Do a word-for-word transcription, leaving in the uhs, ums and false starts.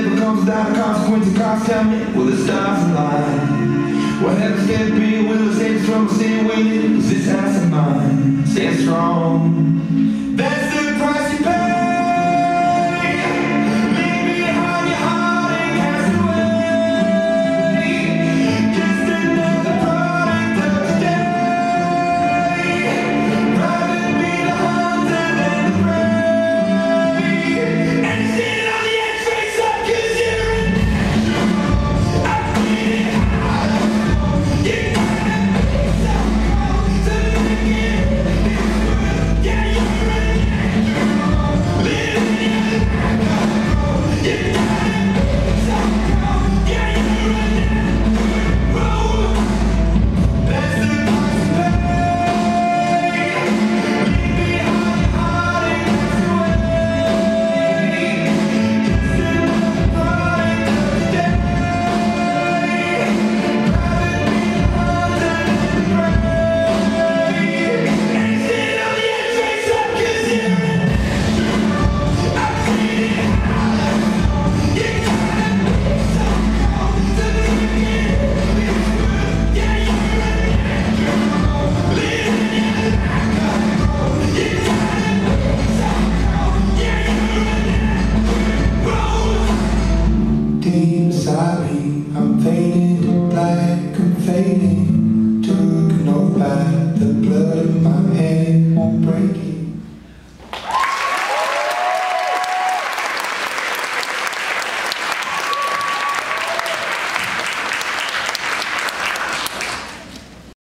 never comes without a consequence of cost. Tell me, will the stars align? What happens can it be? Will it save from a sin? Will it? Is this house of mine? Stand strong.